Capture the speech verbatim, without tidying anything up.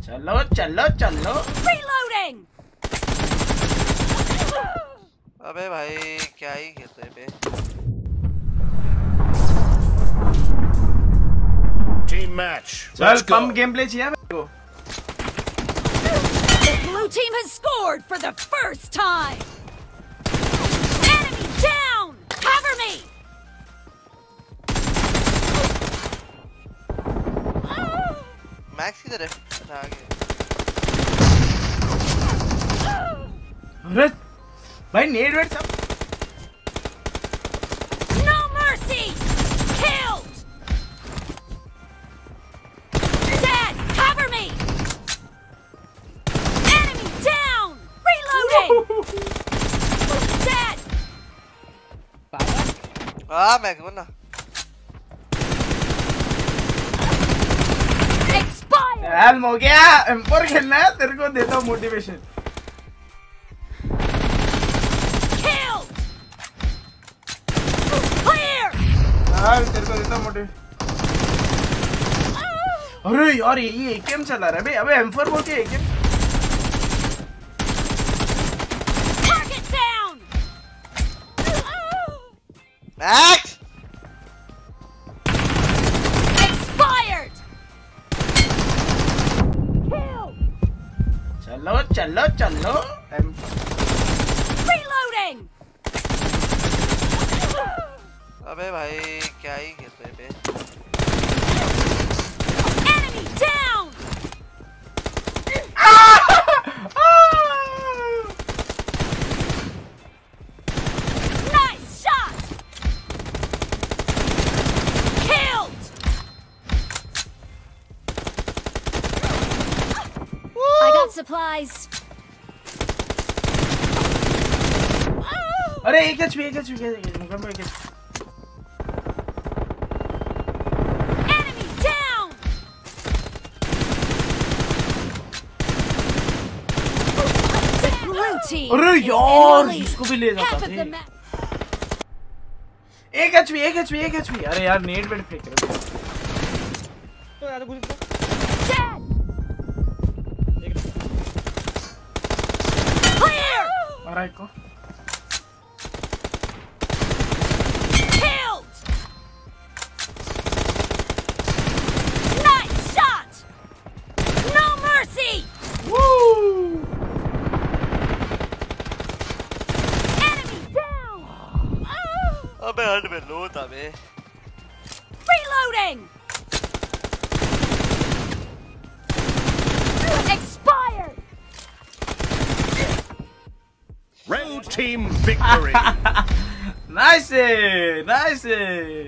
चलो चलो चलो Reloading. अबे भाई क्या ही खेलते हैं बे। Team match. चल पम गेम प्ले चाहिए मेरे को। The blue team has scored for the first time. Enemy down. Cover me. Max किधर है? अच्छा आगे। अरे भाई नेड वेट सब। No mercy. Killed. Dead. Cover me. Enemy down. Reloading. Dead. हाँ मैक्स बोलना। हेल्म हो गया। एम फोर खेलना है तेरे को देता हूँ मोटिवेशन। हाँ तेरे को देता हूँ मोटिवेशन। अरे यार ये एकेएम चला रहा है बे। अबे एम फोर बोल के एकेएम। मैक्स चलो चलो चलो Reloading. अबे भाई क्या ही खेलते हैं बे। Enemy down. Nice shot. Killed. I got supplies. अरे एक एचपी एक एचपी मुकाम्बो एक HP. Enemy down. The blue team. अरे यार इसको भी ले जाता थे। एक एचपी एक एचपी एक एचपी। अरे यार नेट बेड फेंक रहे तो यार कुछ Clear. मारा एक को। Killed. Nice shot. No mercy. Woo. Enemy down. अबे हट में लो था बे। Reloading. Expired. Red team victory. Nice, nice.